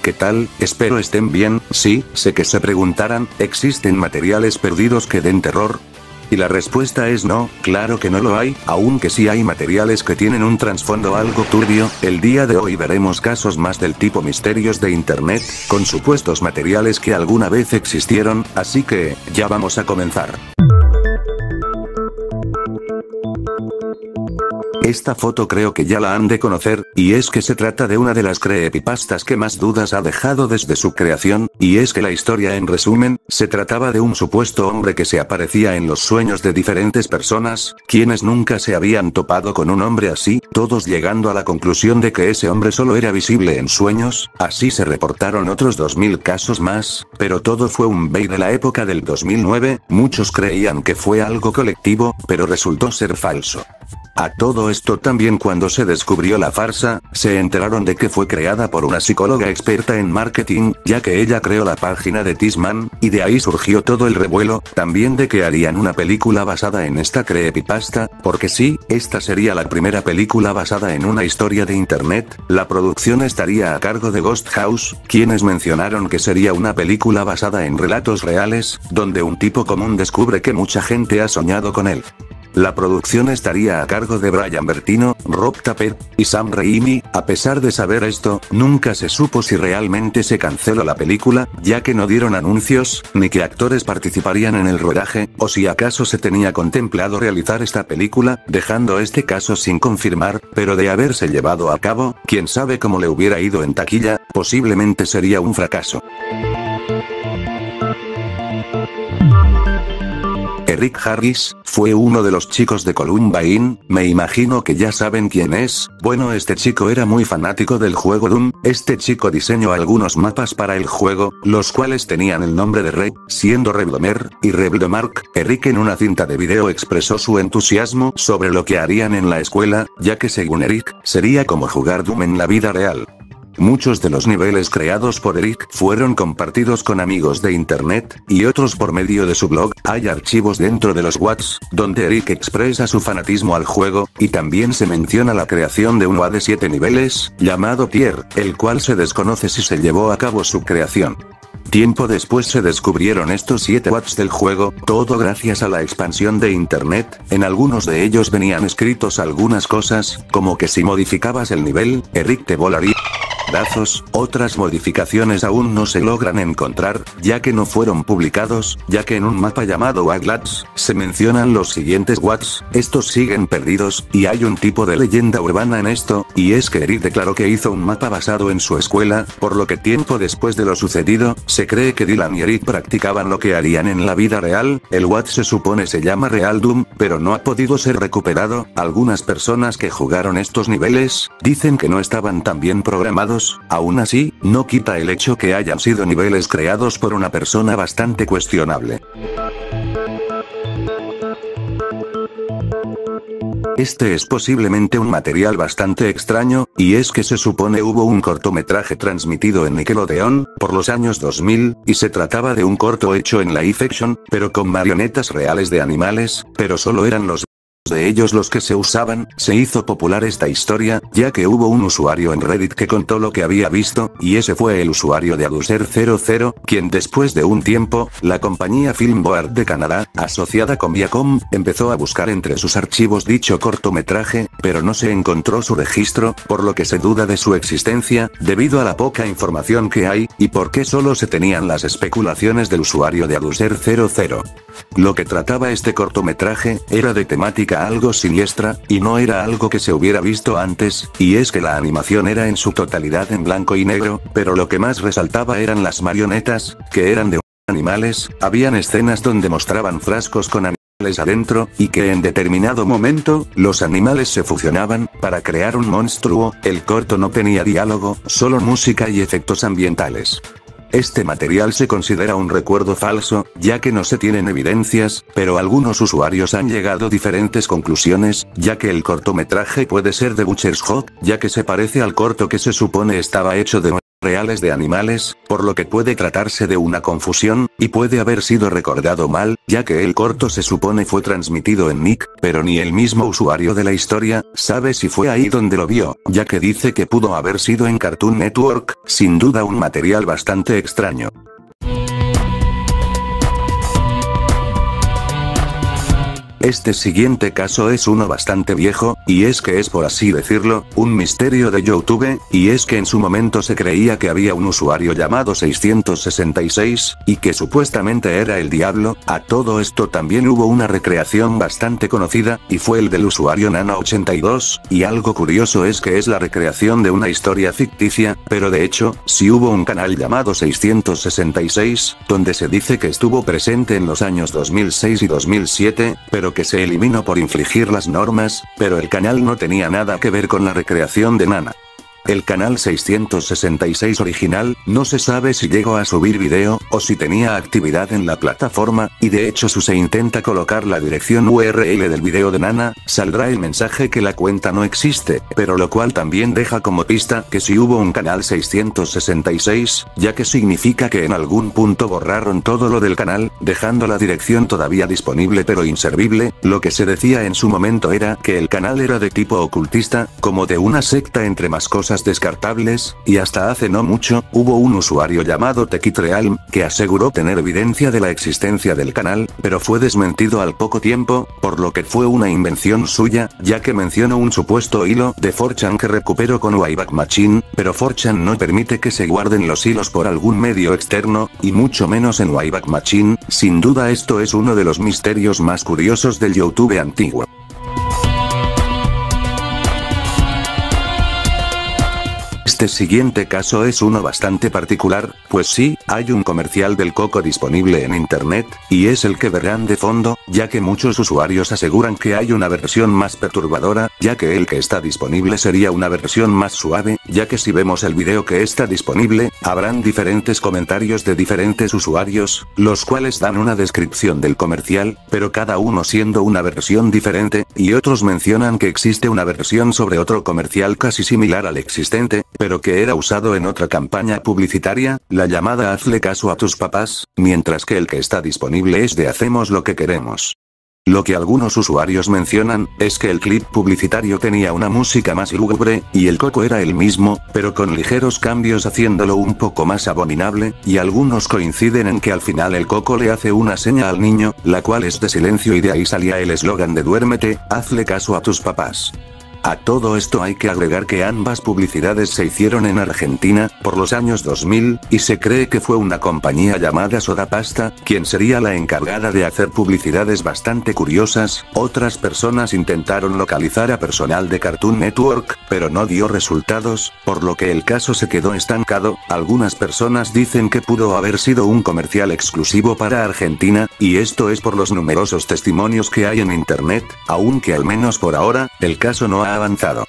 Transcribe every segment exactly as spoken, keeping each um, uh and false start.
¿qué tal? Espero estén bien. Sí, sé que se preguntarán, ¿existen materiales perdidos que den terror? Y la respuesta es no, claro que no lo hay, aunque sí hay materiales que tienen un trasfondo algo turbio. El día de hoy veremos casos más del tipo misterios de internet, con supuestos materiales que alguna vez existieron, así que, ya vamos a comenzar. Esta foto creo que ya la han de conocer, y es que se trata de una de las creepypastas que más dudas ha dejado desde su creación, y es que la historia en resumen, se trataba de un supuesto hombre que se aparecía en los sueños de diferentes personas, quienes nunca se habían topado con un hombre así, todos llegando a la conclusión de que ese hombre solo era visible en sueños. Así se reportaron otros dos mil casos más, pero todo fue un bait de la época del dos mil nueve, muchos creían que fue algo colectivo, pero resultó ser falso. A todo esto también cuando se descubrió la farsa, se enteraron de que fue creada por una psicóloga experta en marketing, ya que ella creó la página de Thisman, y de ahí surgió todo el revuelo, también de que harían una película basada en esta creepypasta, porque sí, esta sería la primera película basada en una historia de internet. La producción estaría a cargo de Ghost House, quienes mencionaron que sería una película basada en relatos reales, donde un tipo común descubre que mucha gente ha soñado con él. La producción estaría a cargo de Brian Bertino, Rob Tapert y Sam Raimi. A pesar de saber esto, nunca se supo si realmente se canceló la película, ya que no dieron anuncios, ni que actores participarían en el rodaje, o si acaso se tenía contemplado realizar esta película, dejando este caso sin confirmar, pero de haberse llevado a cabo, quién sabe cómo le hubiera ido en taquilla, posiblemente sería un fracaso. Eric Harris, fue uno de los chicos de Columbine, me imagino que ya saben quién es. Bueno, este chico era muy fanático del juego Doom. Este chico diseñó algunos mapas para el juego, los cuales tenían el nombre de Rey, siendo Revlomer, y Revlomark. Eric en una cinta de video expresó su entusiasmo sobre lo que harían en la escuela, ya que según Eric, sería como jugar Doom en la vida real. Muchos de los niveles creados por Eric fueron compartidos con amigos de internet, y otros por medio de su blog. Hay archivos dentro de los W A Ds, donde Eric expresa su fanatismo al juego, y también se menciona la creación de un W A D de siete niveles, llamado Tier, el cual se desconoce si se llevó a cabo su creación. Tiempo después se descubrieron estos siete W A Ds del juego, todo gracias a la expansión de internet. En algunos de ellos venían escritos algunas cosas, como que si modificabas el nivel, Eric te volaría pedazos. Otras modificaciones aún no se logran encontrar, ya que no fueron publicados, ya que en un mapa llamado Waglats, se mencionan los siguientes W A Ds, estos siguen perdidos, y hay un tipo de leyenda urbana en esto, y es que Eric declaró que hizo un mapa basado en su escuela, por lo que tiempo después de lo sucedido, se cree que Dylan y Eric practicaban lo que harían en la vida real. El W A D se supone se llama Real Doom, pero no ha podido ser recuperado. Algunas personas que jugaron estos niveles, dicen que no estaban tan bien programados. Aún así, no quita el hecho que hayan sido niveles creados por una persona bastante cuestionable. Este es posiblemente un material bastante extraño, y es que se supone hubo un cortometraje transmitido en Nickelodeon, por los años dos mil, y se trataba de un corto hecho en live action, pero con marionetas reales de animales, pero solo eran los de ellos los que se usaban. Se hizo popular esta historia, ya que hubo un usuario en Reddit que contó lo que había visto, y ese fue el usuario de Aduser cero cero, quien después de un tiempo, la compañía Filmboard de Canadá, asociada con Viacom, empezó a buscar entre sus archivos dicho cortometraje, pero no se encontró su registro, por lo que se duda de su existencia, debido a la poca información que hay, y porque solo se tenían las especulaciones del usuario de Aduser cero cero. Lo que trataba este cortometraje, era de temática algo siniestra, y no era algo que se hubiera visto antes, y es que la animación era en su totalidad en blanco y negro, pero lo que más resaltaba eran las marionetas, que eran de animales. Habían escenas donde mostraban frascos con animales adentro, y que en determinado momento, los animales se fusionaban, para crear un monstruo. El corto no tenía diálogo, solo música y efectos ambientales. Este material se considera un recuerdo falso, ya que no se tienen evidencias, pero algunos usuarios han llegado a diferentes conclusiones, ya que el cortometraje puede ser de Butcher's Hawk, ya que se parece al corto que se supone estaba hecho de reales de animales, por lo que puede tratarse de una confusión, y puede haber sido recordado mal, ya que el corto se supone fue transmitido en Nick, pero ni el mismo usuario de la historia sabe si fue ahí donde lo vio, ya que dice que pudo haber sido en Cartoon Network, sin duda un material bastante extraño. Este siguiente caso es uno bastante viejo, y es que es, por así decirlo, un misterio de YouTube, y es que en su momento se creía que había un usuario llamado seiscientos sesenta y seis, y que supuestamente era el diablo. A todo esto también hubo una recreación bastante conocida, y fue el del usuario Nana ochenta y dos, y algo curioso es que es la recreación de una historia ficticia, pero de hecho, sí hubo un canal llamado seiscientos sesenta y seis, donde se dice que estuvo presente en los años dos mil seis y dos mil siete, pero que se eliminó por infringir las normas, pero el canal no tenía nada que ver con la recreación de Nana. El canal seiscientos sesenta y seis original, no se sabe si llegó a subir video, o si tenía actividad en la plataforma, y de hecho si se intenta colocar la dirección U R L del video de Nana, saldrá el mensaje que la cuenta no existe, pero lo cual también deja como pista que si hubo un canal seiscientos sesenta y seis, ya que significa que en algún punto borraron todo lo del canal, dejando la dirección todavía disponible pero inservible. Lo que se decía en su momento era que el canal era de tipo ocultista, como de una secta entre más cosas descartables, y hasta hace no mucho, hubo un usuario llamado Tekitrealm, que aseguró tener evidencia de la existencia del canal, pero fue desmentido al poco tiempo, por lo que fue una invención suya, ya que mencionó un supuesto hilo de cuatro chan que recuperó con Wayback Machine, pero cuatro chan no permite que se guarden los hilos por algún medio externo, y mucho menos en Wayback Machine. Sin duda esto es uno de los misterios más curiosos del YouTube antiguo. Este siguiente caso es uno bastante particular, pues sí, hay un comercial del coco disponible en internet, y es el que verán de fondo, ya que muchos usuarios aseguran que hay una versión más perturbadora, ya que el que está disponible sería una versión más suave, ya que si vemos el video que está disponible, habrán diferentes comentarios de diferentes usuarios, los cuales dan una descripción del comercial, pero cada uno siendo una versión diferente, y otros mencionan que existe una versión sobre otro comercial casi similar al existente, pero que era usado en otra campaña publicitaria, la llamada Hazle caso a tus papás, mientras que el que está disponible es de Hacemos lo que queremos. Lo que algunos usuarios mencionan, es que el clip publicitario tenía una música más lúgubre, y el coco era el mismo, pero con ligeros cambios haciéndolo un poco más abominable, y algunos coinciden en que al final el coco le hace una seña al niño, la cual es de silencio, y de ahí salía el eslogan de duérmete, hazle caso a tus papás. A todo esto hay que agregar que ambas publicidades se hicieron en Argentina, por los años dos mil, y se cree que fue una compañía llamada Sodapasta, quien sería la encargada de hacer publicidades bastante curiosas. Otras personas intentaron localizar a personal de Cartoon Network, pero no dio resultados, por lo que el caso se quedó estancado. Algunas personas dicen que pudo haber sido un comercial exclusivo para Argentina, y esto es por los numerosos testimonios que hay en internet, aunque al menos por ahora, el caso no ha avanzado.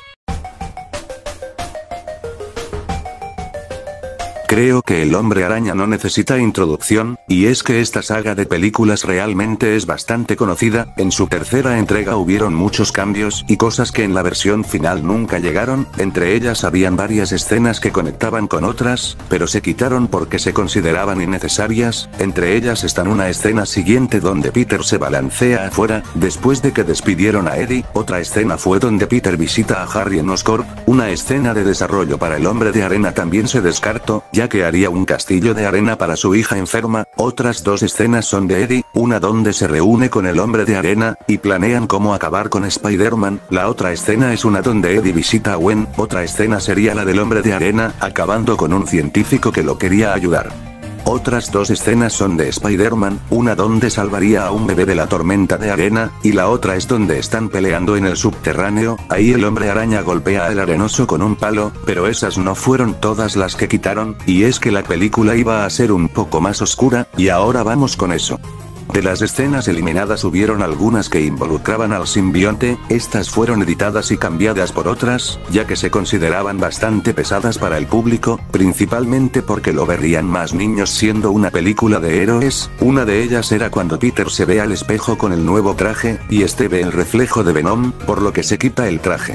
Creo que el Hombre Araña no necesita introducción, y es que esta saga de películas realmente es bastante conocida. En su tercera entrega hubieron muchos cambios y cosas que en la versión final nunca llegaron, entre ellas habían varias escenas que conectaban con otras, pero se quitaron porque se consideraban innecesarias. Entre ellas están una escena siguiente donde Peter se balancea afuera, después de que despidieron a Eddie, otra escena fue donde Peter visita a Harry en Oscorp, una escena de desarrollo para el Hombre de Arena también se descartó, ya que haría un castillo de arena para su hija enferma. Otras dos escenas son de Eddie, una donde se reúne con el Hombre de Arena, y planean cómo acabar con Spider-Man. La otra escena es una donde Eddie visita a Gwen, otra escena sería la del Hombre de Arena, acabando con un científico que lo quería ayudar. Otras dos escenas son de Spider-Man, una donde salvaría a un bebé de la tormenta de arena, y la otra es donde están peleando en el subterráneo. Ahí el Hombre Araña golpea al arenoso con un palo, pero esas no fueron todas las que quitaron, y es que la película iba a ser un poco más oscura, y ahora vamos con eso. De las escenas eliminadas hubieron algunas que involucraban al simbionte, estas fueron editadas y cambiadas por otras, ya que se consideraban bastante pesadas para el público, principalmente porque lo verían más niños siendo una película de héroes. Una de ellas era cuando Peter se ve al espejo con el nuevo traje, y este ve el reflejo de Venom, por lo que se quita el traje.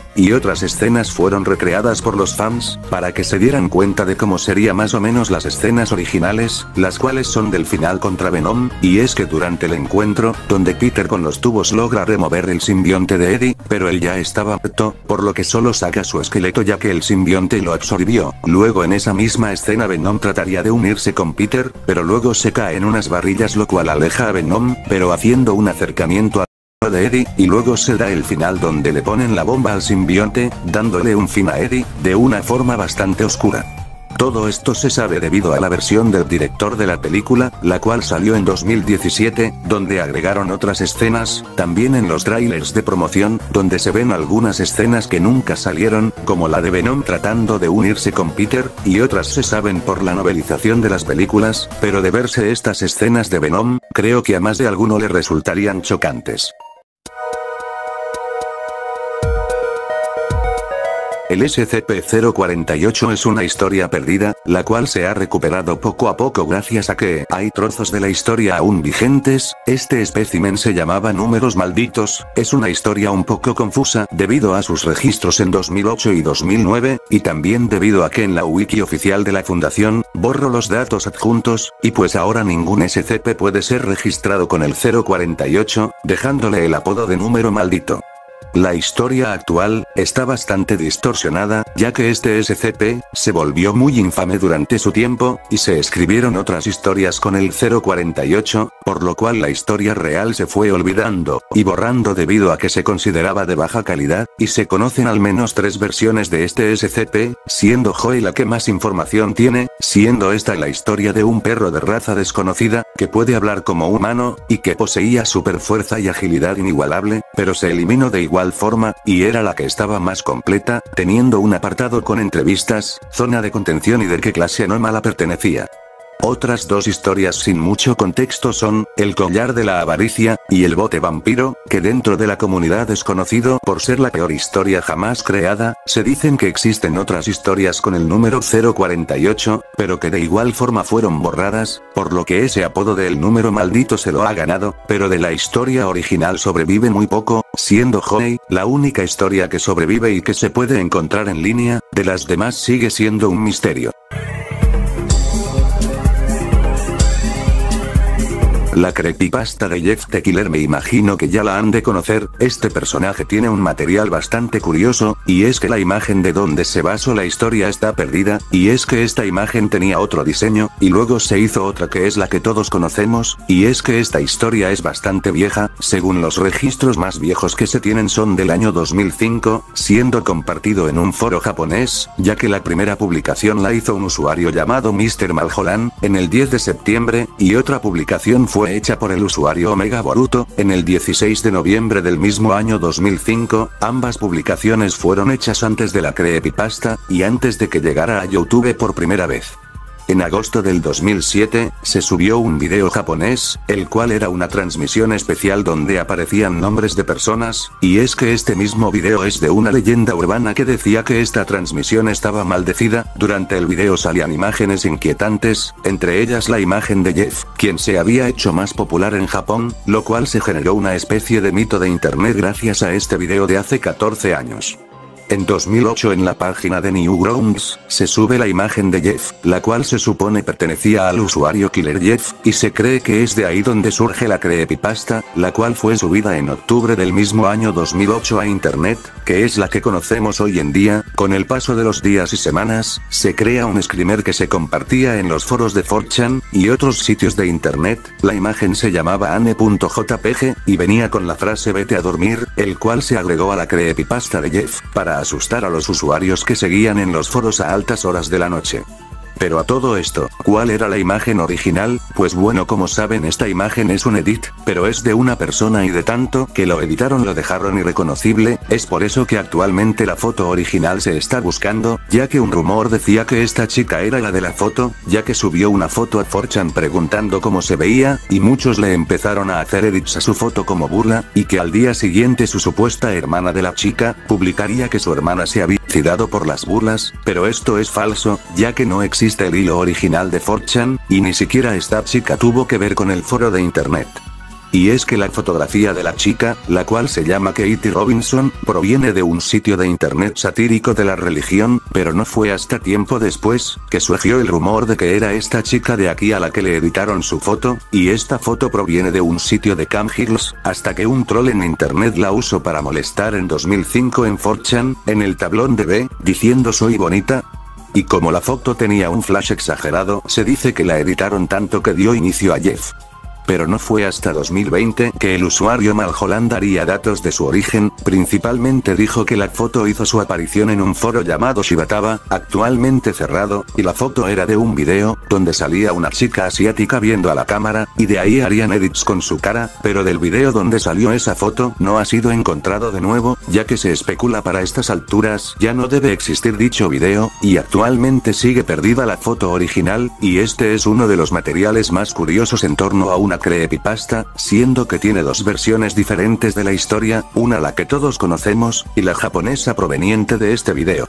y otras escenas fueron recreadas por los fans, para que se dieran cuenta de cómo sería más o menos las escenas originales, las cuales son del final contra Venom, y es que durante el encuentro, donde Peter con los tubos logra remover el simbionte de Eddie, pero él ya estaba muerto, por lo que solo saca su esqueleto ya que el simbionte lo absorbió. Luego en esa misma escena Venom trataría de unirse con Peter, pero luego se cae en unas barrillas lo cual aleja a Venom, pero haciendo un acercamiento a de Eddie, y luego se da el final donde le ponen la bomba al simbionte, dándole un fin a Eddie, de una forma bastante oscura. Todo esto se sabe debido a la versión del director de la película, la cual salió en dos mil diecisiete, donde agregaron otras escenas, también en los trailers de promoción, donde se ven algunas escenas que nunca salieron, como la de Venom tratando de unirse con Peter, y otras se saben por la novelización de las películas, pero de verse estas escenas de Venom, creo que a más de alguno le resultarían chocantes. El S C P cero cuarenta y ocho es una historia perdida, la cual se ha recuperado poco a poco gracias a que hay trozos de la historia aún vigentes. Este espécimen se llamaba Números Malditos, es una historia un poco confusa debido a sus registros en dos mil ocho y dos mil nueve, y también debido a que en la wiki oficial de la fundación, borro los datos adjuntos, y pues ahora ningún S C P puede ser registrado con el cero cuarenta y ocho, dejándole el apodo de Número Maldito. La historia actual está bastante distorsionada, ya que este S C P se volvió muy infame durante su tiempo, y se escribieron otras historias con el cero cuarenta y ocho, por lo cual la historia real se fue olvidando y borrando debido a que se consideraba de baja calidad, y se conocen al menos tres versiones de este S C P, siendo Joey la que más información tiene, siendo esta la historia de un perro de raza desconocida, que puede hablar como humano, y que poseía super fuerza y agilidad inigualable, pero se eliminó de igual forma, y era la que estaba más completa, teniendo un apartado con entrevistas, zona de contención y de qué clase anómala pertenecía. Otras dos historias sin mucho contexto son, El collar de la avaricia, y El bote vampiro, que dentro de la comunidad es conocido por ser la peor historia jamás creada. Se dicen que existen otras historias con el número cero cuarenta y ocho, pero que de igual forma fueron borradas, por lo que ese apodo de El número maldito se lo ha ganado, pero de la historia original sobrevive muy poco, siendo Johnny la única historia que sobrevive y que se puede encontrar en línea, de las demás sigue siendo un misterio. La creepypasta de Jeff the Killer me imagino que ya la han de conocer. Este personaje tiene un material bastante curioso, y es que la imagen de donde se basó la historia está perdida, y es que esta imagen tenía otro diseño, y luego se hizo otra que es la que todos conocemos, y es que esta historia es bastante vieja, según los registros más viejos que se tienen son del año dos mil cinco, siendo compartido en un foro japonés, ya que la primera publicación la hizo un usuario llamado mister Malholan, en el diez de septiembre, y otra publicación fue Fue hecha por el usuario Omega Boruto, en el dieciséis de noviembre del mismo año dos mil cinco, ambas publicaciones fueron hechas antes de la creepypasta, y antes de que llegara a YouTube por primera vez. En agosto del dos mil siete, se subió un video japonés, el cual era una transmisión especial donde aparecían nombres de personas, y es que este mismo video es de una leyenda urbana que decía que esta transmisión estaba maldecida. Durante el video salían imágenes inquietantes, entre ellas la imagen de Jeff, quien se había hecho más popular en Japón, lo cual se generó una especie de mito de internet gracias a este video de hace catorce años. En dos mil ocho en la página de Newgrounds, se sube la imagen de Jeff, la cual se supone pertenecía al usuario Killer Jeff, y se cree que es de ahí donde surge la creepypasta, la cual fue subida en octubre del mismo año dos mil ocho a internet, que es la que conocemos hoy en día. Con el paso de los días y semanas, se crea un screamer que se compartía en los foros de cuatro chan, y otros sitios de internet. La imagen se llamaba ane punto jpg, y venía con la frase vete a dormir, el cual se agregó a la creepypasta de Jeff, para asustar a los usuarios que seguían en los foros a altas horas de la noche. Pero a todo esto, ¿cuál era la imagen original? Pues bueno, como saben, esta imagen es un edit, pero es de una persona y de tanto que lo editaron lo dejaron irreconocible. Es por eso que actualmente la foto original se está buscando, ya que un rumor decía que esta chica era la de la foto, ya que subió una foto a cuatro chan preguntando cómo se veía, y muchos le empezaron a hacer edits a su foto como burla, y que al día siguiente su supuesta hermana de la chica publicaría que su hermana se había suicidado por las burlas, pero esto es falso, ya que no existe el hilo original de cuatro chan, y ni siquiera esta chica tuvo que ver con el foro de internet. Y es que la fotografía de la chica, la cual se llama Katie Robinson, proviene de un sitio de internet satírico de la religión, pero no fue hasta tiempo después, que surgió el rumor de que era esta chica de aquí a la que le editaron su foto, y esta foto proviene de un sitio de Cam Girls, hasta que un troll en internet la usó para molestar en dos mil cinco en cuatro chan, en el tablón de B, diciendo soy bonita. Y como la foto tenía un flash exagerado, se dice que la editaron tanto que dio inicio a Jeff. Pero no fue hasta dos mil veinte que el usuario Malholland daría datos de su origen, principalmente dijo que la foto hizo su aparición en un foro llamado Shibataba, actualmente cerrado, y la foto era de un video, donde salía una chica asiática viendo a la cámara, y de ahí harían edits con su cara, pero del video donde salió esa foto no ha sido encontrado de nuevo, ya que se especula para estas alturas ya no debe existir dicho video, y actualmente sigue perdida la foto original, y este es uno de los materiales más curiosos en torno a una creepypasta, siendo que tiene dos versiones diferentes de la historia, una la que todos conocemos, y la japonesa proveniente de este video.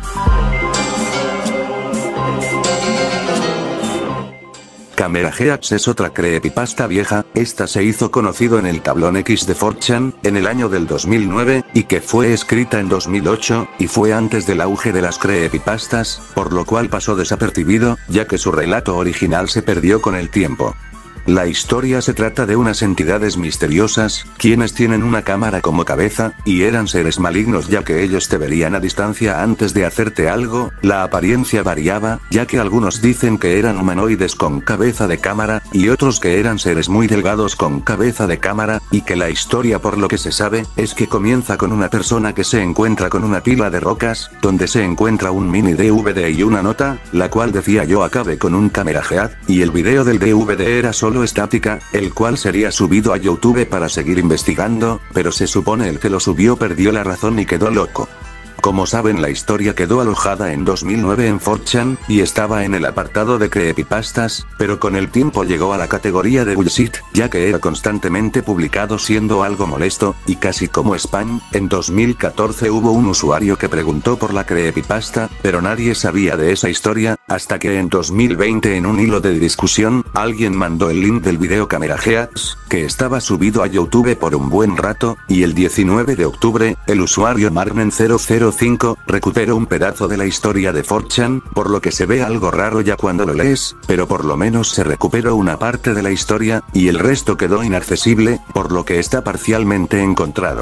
Camera Heads es otra creepypasta vieja, esta se hizo conocido en el tablón X de cuatro chan, en el año del dos mil nueve, y que fue escrita en dos mil ocho, y fue antes del auge de las creepypastas, por lo cual pasó desapercibido, ya que su relato original se perdió con el tiempo. La historia se trata de unas entidades misteriosas, quienes tienen una cámara como cabeza, y eran seres malignos ya que ellos te verían a distancia antes de hacerte algo, la apariencia variaba, ya que algunos dicen que eran humanoides con cabeza de cámara, y otros que eran seres muy delgados con cabeza de cámara, y que la historia por lo que se sabe, es que comienza con una persona que se encuentra con una pila de rocas, donde se encuentra un mini D V D y una nota, la cual decía yo acabe con un camera head, y el video del D V D era solo estática, el cual sería subido a YouTube para seguir investigando, pero se supone el que lo subió perdió la razón y quedó loco. Como saben, la historia quedó alojada en dos mil nueve en cuatro chan, y estaba en el apartado de creepypastas, pero con el tiempo llegó a la categoría de bullshit, ya que era constantemente publicado siendo algo molesto, y casi como spam. En dos mil catorce hubo un usuario que preguntó por la creepypasta, pero nadie sabía de esa historia, hasta que en dos mil veinte en un hilo de discusión, alguien mandó el link del video Camera Heads, que estaba subido a YouTube por un buen rato, y el diecinueve de octubre, el usuario Marnen cero cero cinco, recuperó un pedazo de la historia de cuatro chan, por lo que se ve algo raro ya cuando lo lees, pero por lo menos se recuperó una parte de la historia, y el resto quedó inaccesible, por lo que está parcialmente encontrado.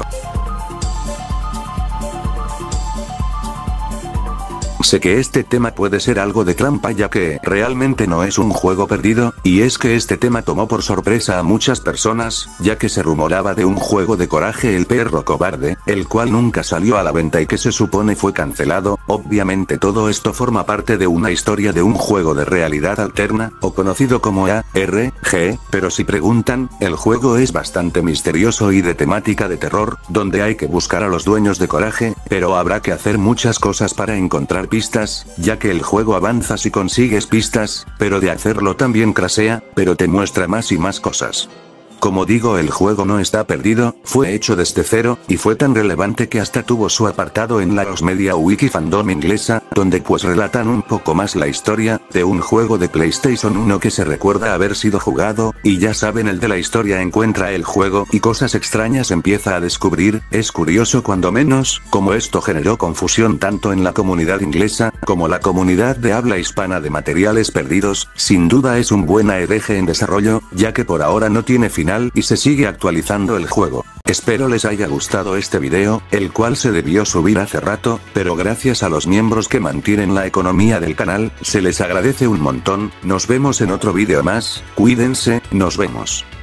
Sé que este tema puede ser algo de trampa ya que realmente no es un juego perdido, y es que este tema tomó por sorpresa a muchas personas, ya que se rumoraba de un juego de Coraje el perro cobarde, el cual nunca salió a la venta y que se supone fue cancelado. Obviamente todo esto forma parte de una historia de un juego de realidad alterna, o conocido como A R G, pero si preguntan, el juego es bastante misterioso y de temática de terror, donde hay que buscar a los dueños de Coraje, pero habrá que hacer muchas cosas para encontrar pistas, ya que el juego avanza si consigues pistas, pero de hacerlo también crasea, pero te muestra más y más cosas. Como digo, el juego no está perdido, fue hecho desde cero, y fue tan relevante que hasta tuvo su apartado en la Os Media Wiki Fandom inglesa, donde pues relatan un poco más la historia, de un juego de PlayStation uno que se recuerda haber sido jugado, y ya saben, el de la historia encuentra el juego y cosas extrañas empieza a descubrir. Es curioso cuando menos, como esto generó confusión tanto en la comunidad inglesa, como la comunidad de habla hispana de materiales perdidos. Sin duda es un buen A R G en desarrollo, ya que por ahora no tiene final y se sigue actualizando el juego. Espero les haya gustado este video, el cual se debió subir hace rato, pero gracias a los miembros que mantienen la economía del canal, se les agradece un montón. Nos vemos en otro video más, cuídense, nos vemos.